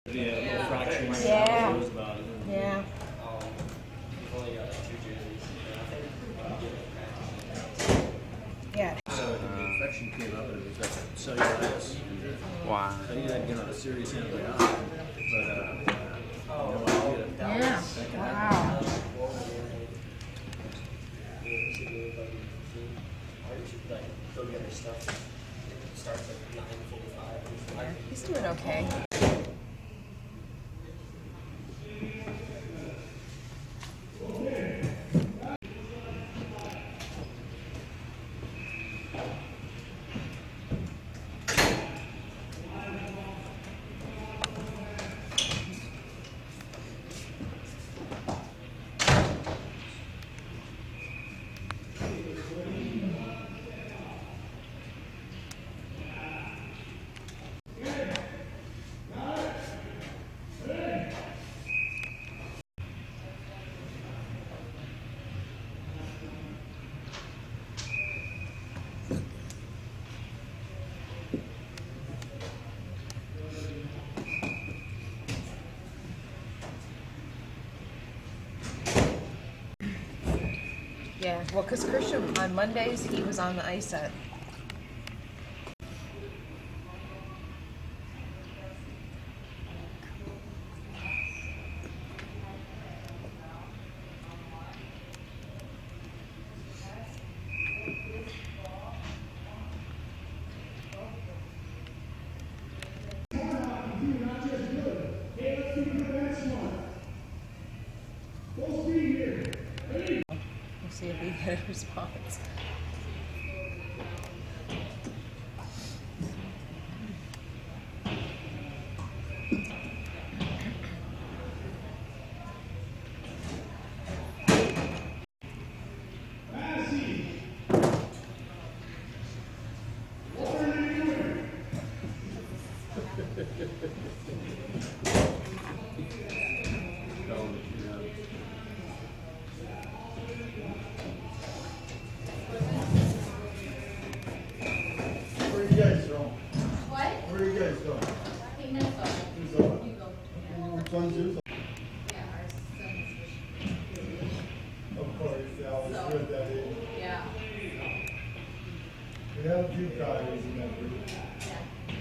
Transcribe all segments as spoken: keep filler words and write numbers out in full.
Yeah, little fractions. Yeah. Knows about it. Yeah. Yeah. So the infection came up and it was like cellulitis. Wow. So you had to get on a serious antibiotic. But uh, no idea. Yeah. Wow. Yeah. He's doing okay. Yeah, well, because Christian, on Mondays, he was on the ice set. We'll see if we get a response. Where are you guys going? What? Where are you guys going? I think Minnesota. Minnesota. You go. Which one's yours? Yeah, our son's fishing. Of course, yeah, I always So- read that in. Yeah. We have a few guys in that group. Yeah.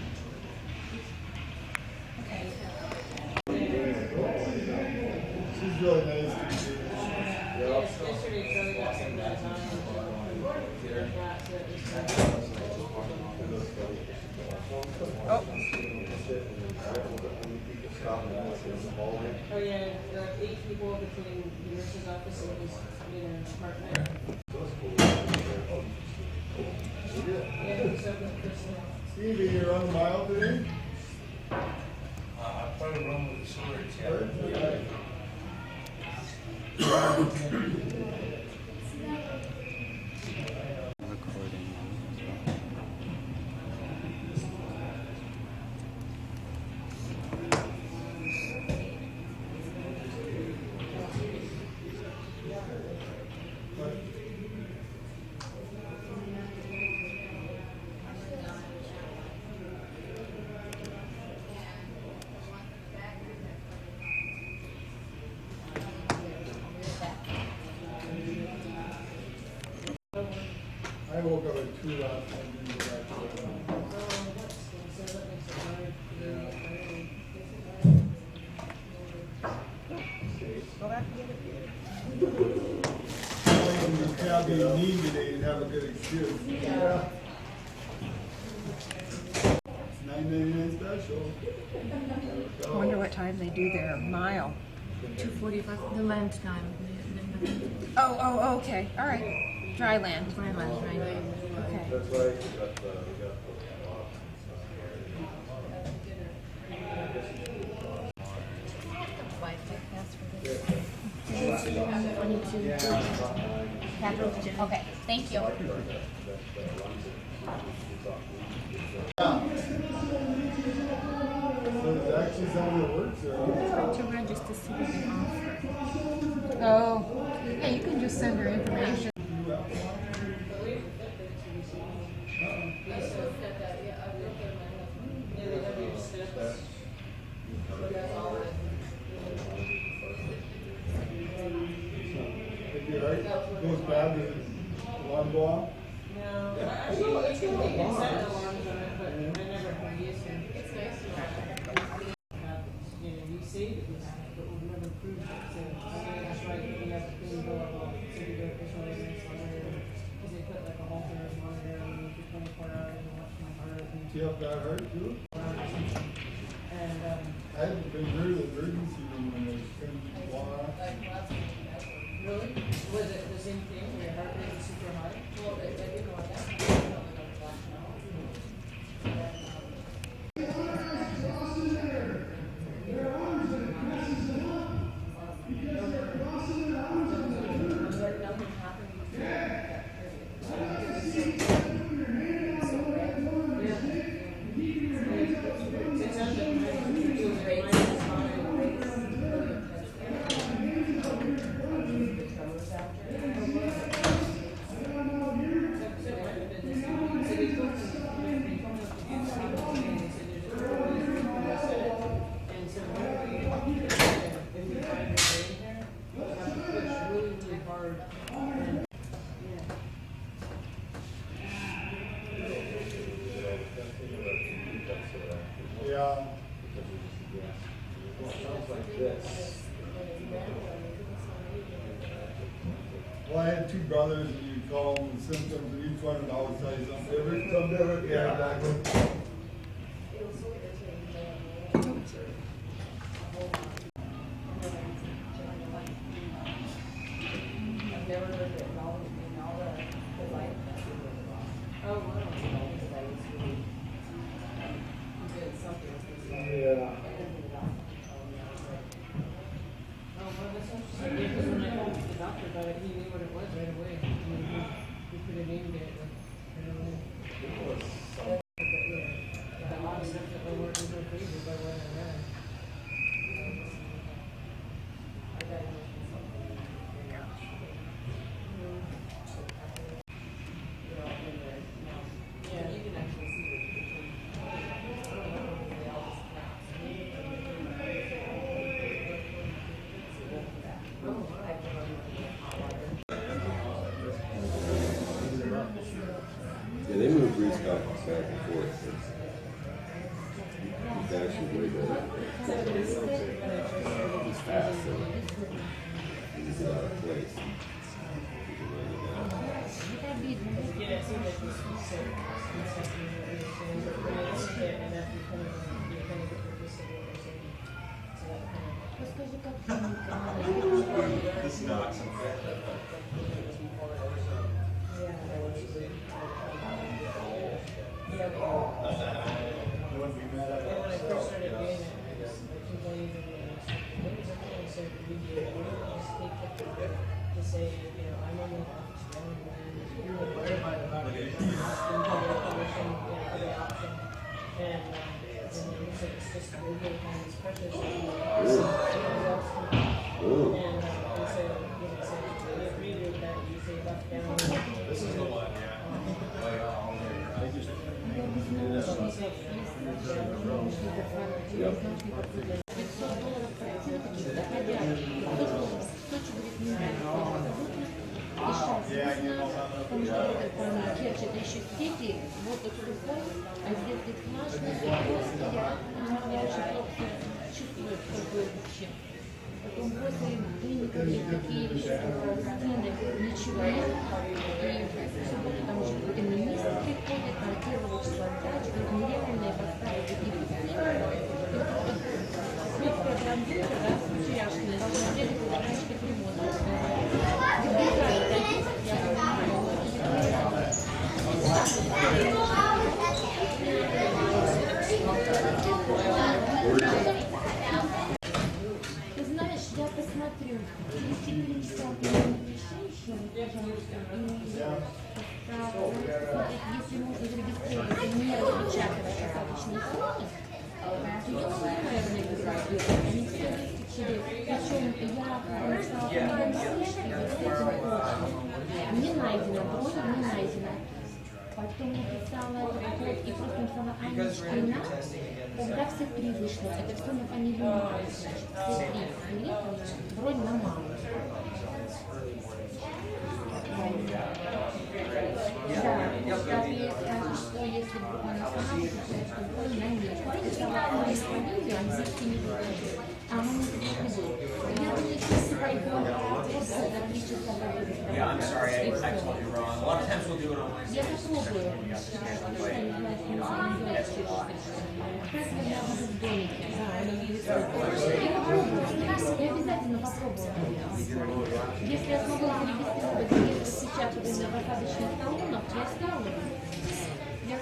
She's really nice to see. Yesterday, Charlie got something at nine. Oh, Oh, yeah, there are eight people between the nurse's office and his, you know, apartment. Yeah, he's up with Kristen. Stevie, you're on the mile today? Uh, I probably run with the swords, yeah. Recording. I woke up at two last night and didn't go back to bed. Oh, that's, so that makes it hard. go back and get it. You have the knee today and have a good excuse. Yeah. Nine ninety-nine special. I wonder what time they do their mile. two forty-five, the land time. Oh, oh, oh, okay, all right. Dry land. Dry land, right? Okay. That's right. We got the, we got Okay, thank you. So is it actually something that works or? To register, see what they offer. Oh, yeah, you can just send her information. Yeah, they have your steps. goes bad, the alarm go off? No, actually, you can, you can set alarms on it, but I never have used them. It's nice to have. You know, you say that you have it, but we've never proved it, so I think that's right, we have to clean door off, so we go official maintenance on it. Cause they put like a halter monitor on me for twenty-four hours and watch my heart and, See how that hurt too? and, um, I haven't been through the emergency room when they couldn't walk. really, was it the same thing, where your heart rate was super high? Well, I, I didn't know what that. Yeah. Well, I had two brothers, and you call them the symptoms, and each one would always tell you something different, something different. Yeah, exactly. Oh, wow. Yeah. Oh, well, that's interesting, yeah, because when I told the doctor about it, he knew what it was right away. I mean, he, he could have named it, like, right away. But, yeah, a lot of stuff that they weren't even crazy by what I read. Yeah, you can actually see Yeah, they move Reese back back and forth. He's actually way better. He's fast, so he's out of place. He can run it down. yeah, it seems like he's sick. He's sick, you know, he's saying, but when I see it, and after you kind of, you kind of get the gist of what they're saying. So that kind of. This knocks. Yeah, but, and when I first started doing it, I just, I complained and I was like, what is it going to say to media? What do I just take the picture to say, you know, I'm on the office, I'm on the you're worried about it, it's been public permission, you know, other option. And, um, and then he said, it's just radio time is precious. And, uh, Ooh. and, uh, and so, you know, so they agreed with that, you say left down. This is the one, yeah. Oh, yeah, I just, Потому что это керчь, это еще дети, вот это сухой, а здесь ты смачный, и я, я очень плохо чувствую, что будет чем. Потом после клиники такие стены, ничего нет, и в субботу там уже какой-то министр приходит, там первого числа врач, говорит, нереальные поставить такие пустые. Смерть компьютер, да, вчерашний, посмотрели, куда врачки примотали. Ты знаешь, я посмотрю, через четыре часа принимать решение, если можно зарегистрировать не распечатывая посадочные сроки, то я наверное, они все выскочили. Причем я начала понимать, с этим очень. Не найдено, бронь не найдено. Потом написала код и просто написала Аня Шпина. Когда все три вышло, это все на фамилию мамы, значит, все три билета на бронь на маму. Да, соответственно, что если вдруг она сама будет, то бронь на нее. Написала Аню фамилию, английский не будет. А мы не будет. Я думаю, что пойдем просто за три часа победы. Yeah, I'm sorry, I, I told you wrong. A lot of times we'll do it on Wednesday. Я попробую. Я обязательно попробую. Если я смогу зарегистрировать где-то сейчас в посадочных талонах, я ставлю. Я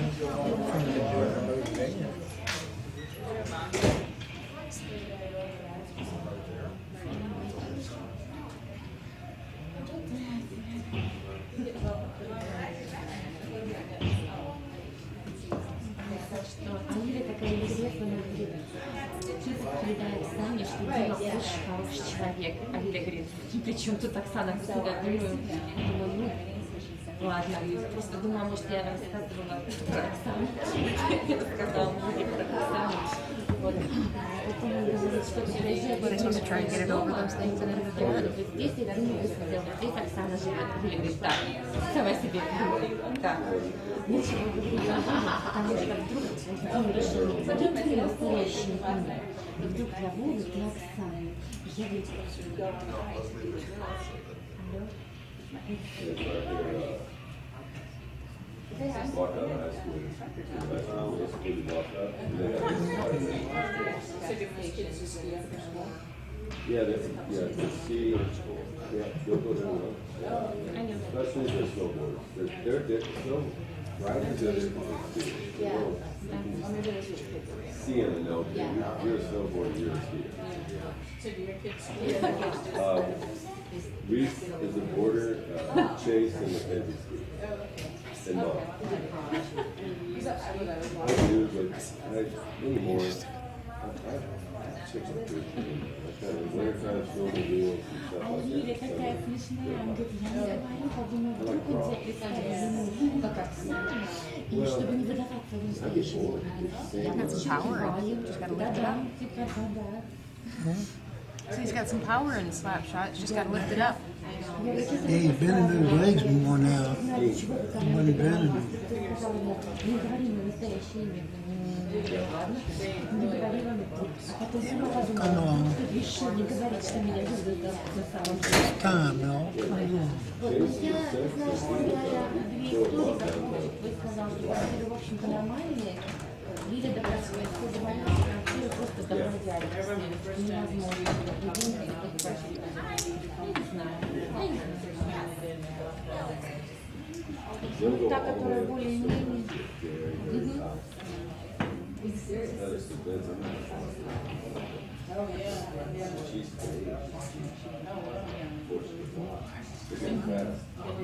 Юля такая интересная, передает Оксане, что Дима очень хороший человек. А Юля говорит, при чем тут Оксана? Думаю, думаю, ну, ладно, просто думала, может, я рассказывала про Оксану. Я рассказала Юле про Оксану. Вот. Потом он говорит, что ты We're supposed to try and get it over those things and everything. Здесь я Диму высадила, здесь Оксана живет. Юля говорит, так, сама себе говорит, так. Ничего говорить не буду, потому что вдруг Дима решил не говорить мне настоящим имя. И вдруг я Вову и Оксану. И я говорю, алло? Walked out of high school. High school, basically, we walked up. and then- Yeah, that's, yeah, to see, yeah, they'll go to, yeah. Especially the snowboarders. They're, they're, they're, snow riders are different. Seeing and know, you're you're a snowboarder, you're a skier. So do your kids ski? Um, Reese is a boarder, uh, Chase and Mackenzie ski. And Mom. I do, but I, anymore, I, I, chicks up here. I kind of wintertime snowmobiles and stuff А like Юля that. такая смешная, она говорит, я не говорю, подумала, вдруг он тебя представит ему, как Оксана, и чтобы не выдаваться в настоящем. Я Got some power. открываю, Just gotta lift it да-да, up. типа, да-да. So he's got some power in his slap shot. Just got to lift it up. Я говорю, Yeah, he's bending his legs more now. знаете, чего вы там What he bending? Ты сказала ему, не говори мне настоящее имя. Ладно, не говорила мне. А потом сама подумала, ты решил не говорить, что меня зовут на самом деле. Time, no. Come on. Вот, ну, я, знаешь, вспоминала две истории, как Вовчик сказал, что квартиры, в общем-то, нормальные. Лиля доказывает, что заболела, квартира просто домовляли. Невозможно. И деньги, и так далее. Я не знаю. Я не знаю. Ну, та, которая более-менее... Мгм. That is the beds I'm not. She's great. They're getting fast.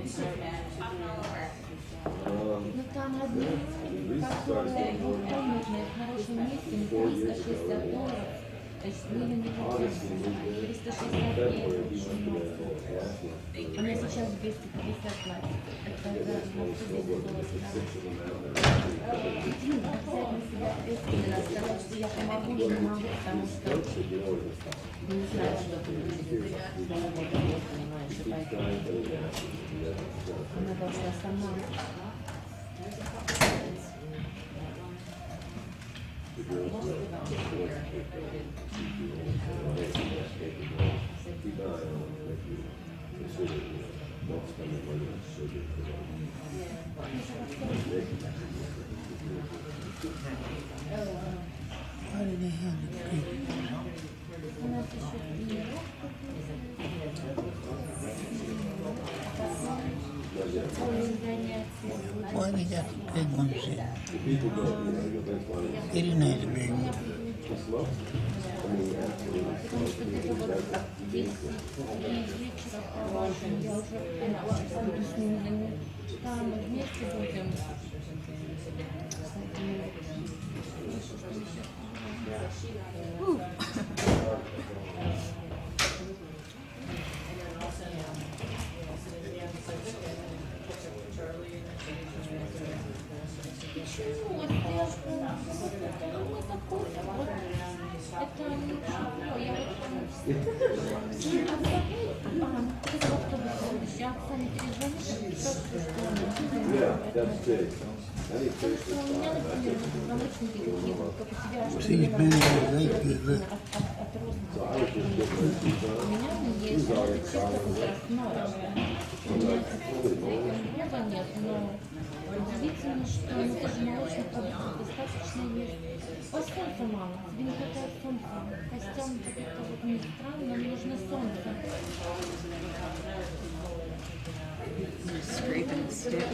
Um, Ну, там одни, которые в комнатной в хорошем месте, на триста шестьдесят долларов. То есть Лиля не хотела. триста шестьдесят February, he очень went to много. that last one. Она сейчас двести пятьдесят платит. Это за Snowboard, долларов. there's six of them out there. Дим, взять на себя ответственность, сказать, что я помогу, не могу, потому что Coach said, you know, it's tough. не знаю, что будет. Я работаю, понимаешь, и Keep поэтому trying, but it has to be that. она должна сама. The girls go, keep an eye on them, if you consider, you know, don't spend the money on sugar for them. How did they handle the people? У нас еще тренировка. Поле занятия. Why they got the big ones there? The people go, you know, you that's why They didn't have the big ones. it's slow. I mean, after Потому что где-то вот здесь вечера положим, я уже пойду с ними, там вместе будем. Я вот а, Оксане перезвонишь, просто что он Yeah, that's big. I need to что у меня, например, позвоночники такие, вот, как у тебя, что See, мне man, надо they do that. от, от, от роста. So I was just getting those shoes У on. меня есть чисто возрастное. У меня хлеба нет, но удивительно, что ну, ты же молочных продуктов достаточно есть. Ой, солнца мало, тебе не хватает солнца. Костям как-то вот не странно, нам нужно солнце. Scraping the stick.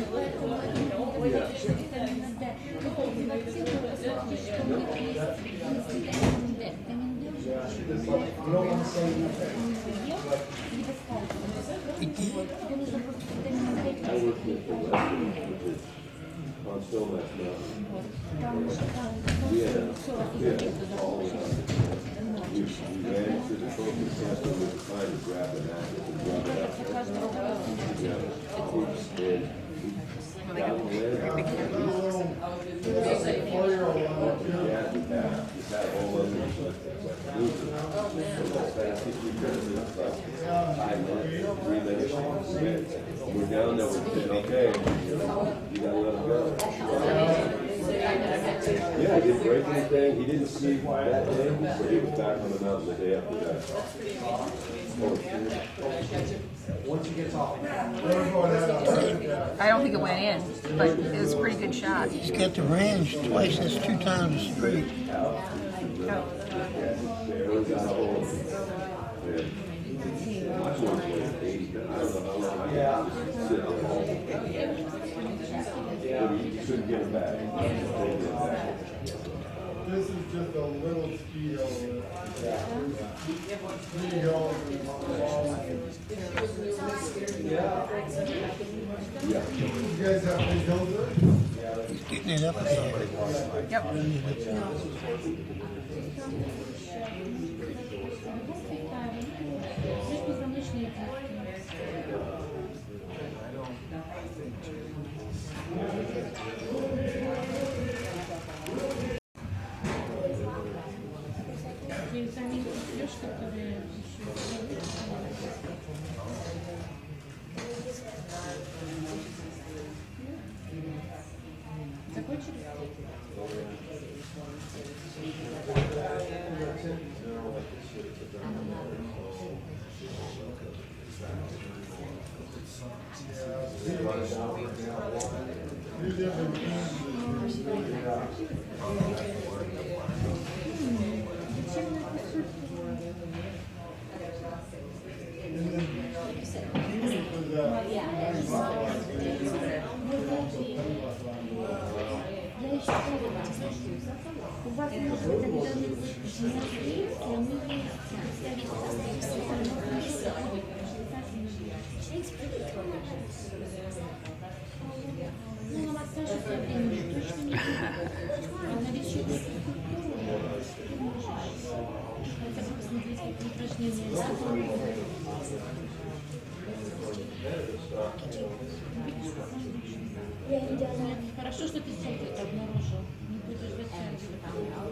I worked with the Western, which is on Stillmass Mountain. Yeah, yeah, all the time. We, we ran through the focus test and we were trying to grab the mattress and grab it up. Yeah, and we got the land. Yeah, we had, we had a whole other we're down there, we're saying, okay, you gotta let him go. Yeah, he didn't break anything, he didn't sleep that day, so he was back on the mountain the day after that. Once he gets off. I don't think it went in, but it was a pretty good shot. He's got the range twice, that's two times straight. Barely got a hold of him. And my one was eighty, I don't know how long I got to sit there. But he couldn't get him back. He couldn't get him back. This is just a little ski hill. Three hills and long. Yeah. You guys have big hills there? He's getting it up there. Yep. Three different У вас может быть когда-нибудь мероприятие, мы ну, на массаже со временем точно не будет. А на вечернюю физкультуру ты можешь хотя бы посмотреть, какие упражнения. Хорошо, что ты сам это обнаружил. Не будешь затягивать.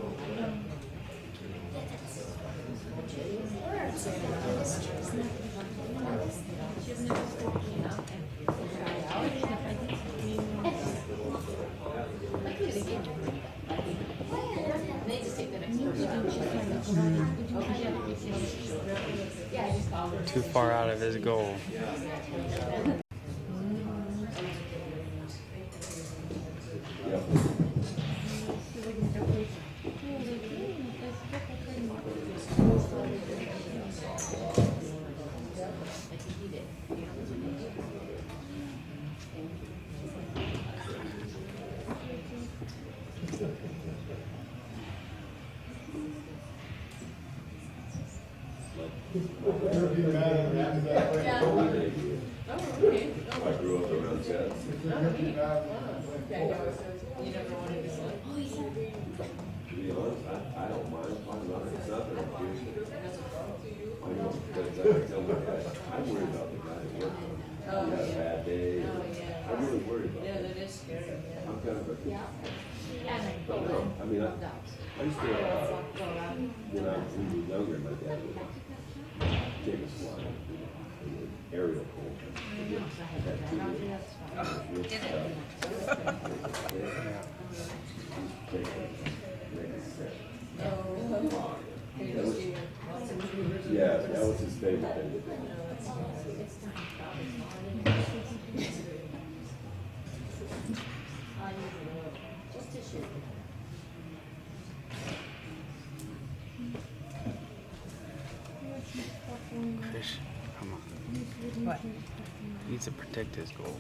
Too far out of his goal. You'll be mad at me because I play Oh, they did. I grew up around that. You'll be mad at me. You never wanted to sleep. To be honest, I, I don't mind if I'm not, it's not that I'm fierce. I know, because I tell my guys, I worry about the guy that works on it. He had a bad day. I really worry about Yeah, it. that is scary. I'm kind of a, But no, I mean, I, I used to, uh, when I, when we were younger, my dad would take us flying, you know, aerial pool. Yeah, that was his favorite thing to do. Fish, come on. What? He needs to protect his goal.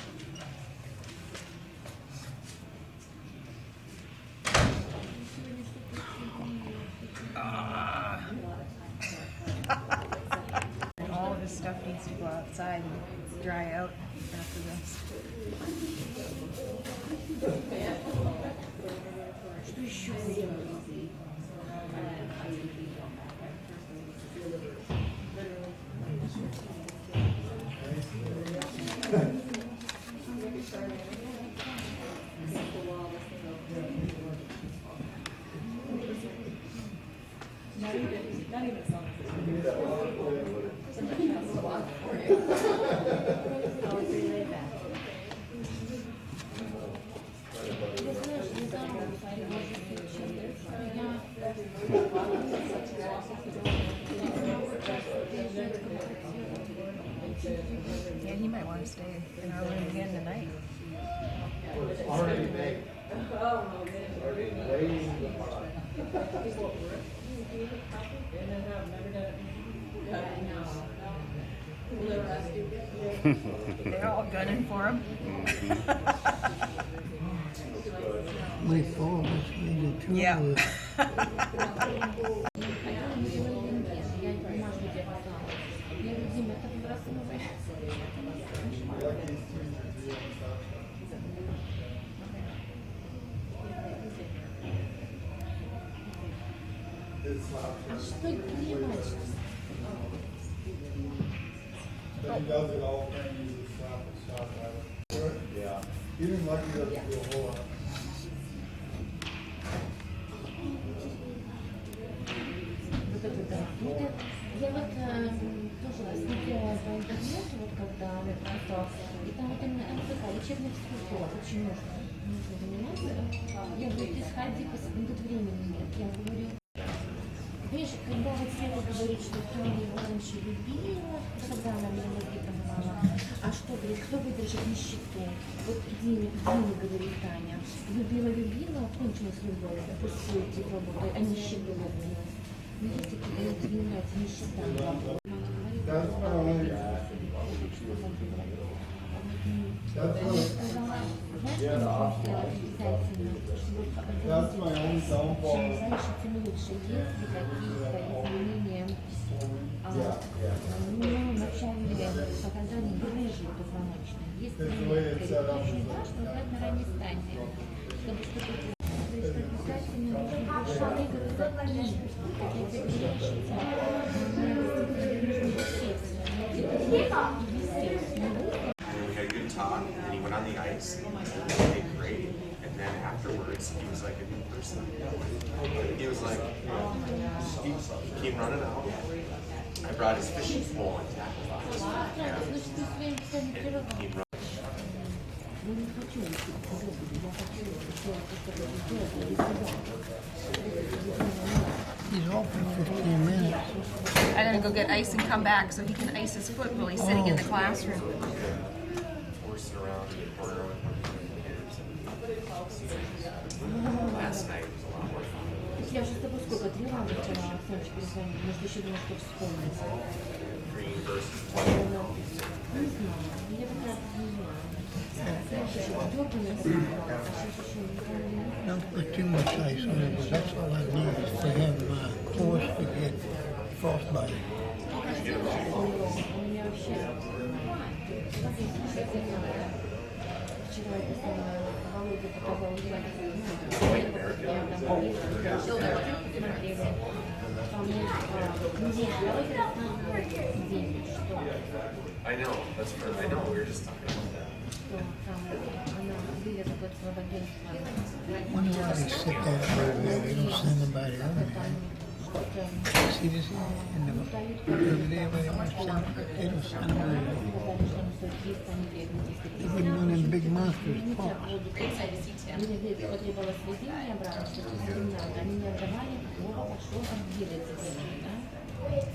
All of this stuff needs to go outside and dry out after this. Что еще сделать? Yeah, he might want to stay in our room again tonight. They're all gunning for him. Way forward, way to Yeah. Что это понимать? But he does it all the time, he uses slap and shot at it. Yeah. He didn't like it up to do a whole lot. Вот это да. Ну, это, я вот э, тоже смотрела по интернету, вот когда это, и там вот именно МФК, лечебная физкультура, очень нужно, нужно заниматься. Я говорю, ты сходи, посмотри, тут времени нет. Я говорю, видишь, когда вот Света говорит, что Таня его раньше любила, когда она мне мозги промывала, а что, говорит, кто выдержит нищету? Вот Диме, Диме, говорит Таня, любила-любила, кончилась любовь, пустую работой, а нищету любила. Ну, если тебе не нравится нищета, That's my only, that's my, that's my only downfall. чем раньше, тем лучше. Если какие-то изменения ну, в начале показаний выражены позвоночной. Если это очень важно, узнать на ранней стадии, чтобы что-то обязательно нужно больше двигаться и встретить. We had a good talk, and he went on the ice, and he did great. And then afterwards, he was like a new person. He was like, he, he came running out. I brought his fishing pole and tackle box. And he came running. Я не хочу идти к Господу, я хочу сделать то, что я сделала для себя. He's off for fifteen minutes. I'm gonna go get ice and come back so he can ice his foot while he's sitting in the classroom. Horsing around in the corner with last night was a lot more fun. Я же с тобой сколько, три раза вчера Сонечке перезвонила, может, еще думаю, что вспомнить. Green versus Не знаю, я как раз не знаю. Раньше еще дерганная собиралась, а сейчас еще не помню. Don't put too much ice on it, because that's all I need is for him, uh, horse to get frostbite. У меня вообще... Вчера это самое, Володя показал я там поездила, смотрели. Там неделя, давайте рассказывать день, что... I know, that's what I know, we were just talking about that. что там она билет под свободенство. Wonder why they sit that over there, they don't send nobody over there. See this in the, over there where they want to send, they don't send them over there. They wouldn't know them big monsters talk. Потребовалось сведения обратно, что не надо. Они не отдавали, Вова пошел отделиться.